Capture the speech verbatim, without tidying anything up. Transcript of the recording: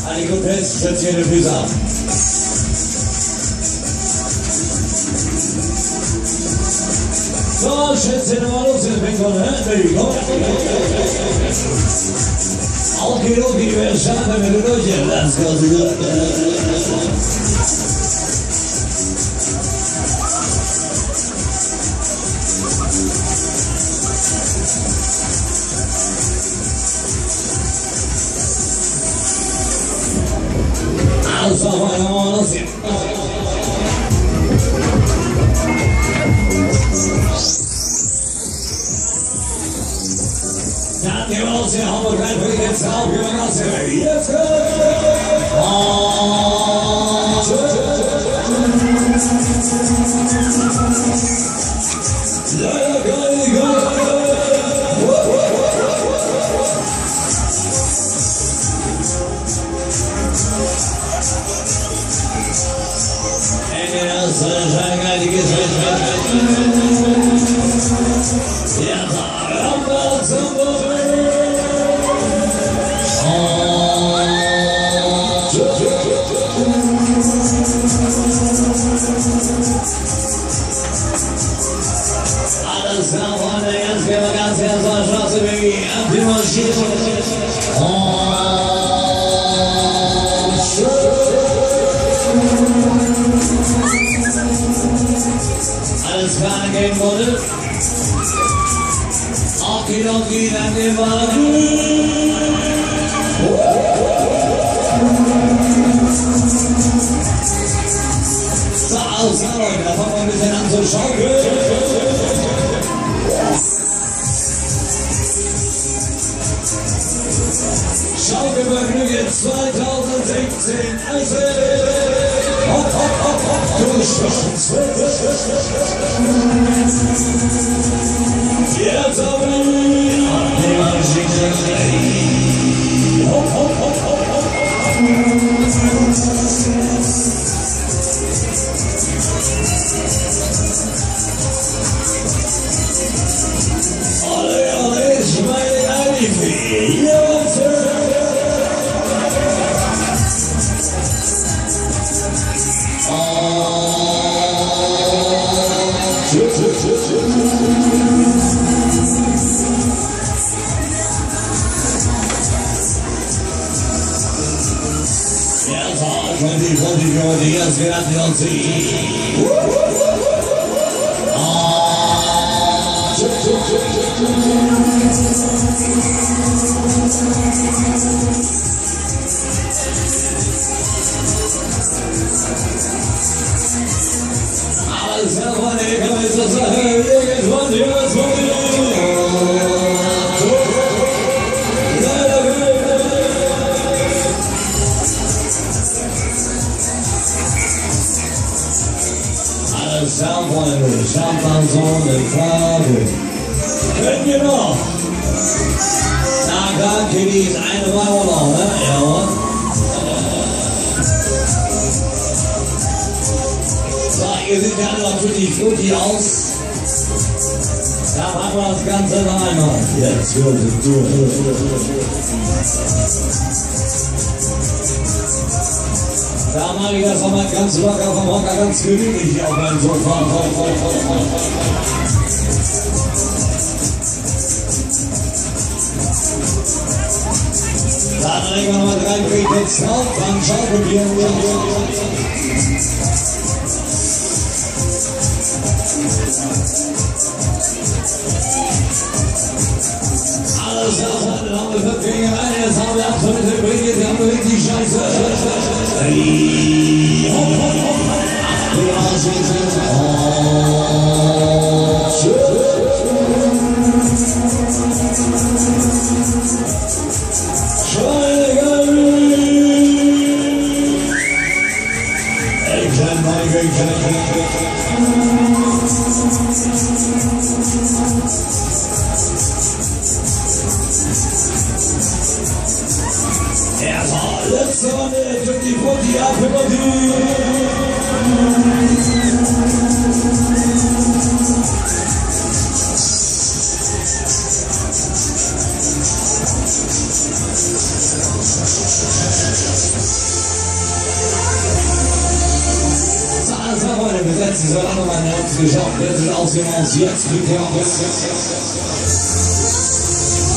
Allez, Contest, je tiens le plus à. So, schätze mal los, ihr fängt von Handy, komm. Okay, okay, wer schade mit den Leuten, das kannst du gut. Also, mal los, hier. Dann gehen wir uns hier Hamburg rein für den Traum, wir machen das hier. Jetzt geht's! Leider geil, geil! Ey, das ist ein geiles ja, da haben wir zum alles nach vorne, jetzt gehen wir ganz ganz zur Straße, Baby, ab die Maschine. Alles klar, gehen wurde. Okidoki, dann gehen wir. So, aus, Leute, da fangen wir ein bisschen an zu schaukeln. Schaukelvergnügen zweitausendsechzehn, also hopp, hopp, hopp, hopp, du Schwanz. Jetzt aber die Maschine. Hopp, hopp, hopp, hopp, hopp, alle, alle, ich meine Alifi. Jetzt twenty, twenty, twenty, yes, get out the L T. Alles selber, der kann jetzt das sagen, irgendwann, irgendwann. Soundfire, Champagner, Farbe. Können wir noch? Na klar, Kiddies, eine Woche noch, ne? Ja. So, ihr seht ja alle noch tutti frutti aus. Da machen wir das Ganze noch einmal. Jetzt wird es durch. Da mache ich das nochmal ganz locker vom Hocker, ganz gemütlich auf meinem Sofa. Dann legen wir nochmal drei Briefets drauf, dann schaukeln wir. Alles nach vorne, dann haben wir fünf Finger rein, jetzt haben wir absolute Briefets, wir haben richtig Scheiße. Hey, hopp, hopp, hopp, ach, die Arschwitze. Oh, schön. Schweine, ich kann mal, ich kann er war letzte Runde durch die Poti ab über die. setzen, so lange mein Herz geschafft, jetzt ist aus dem Haus, jetzt bitte.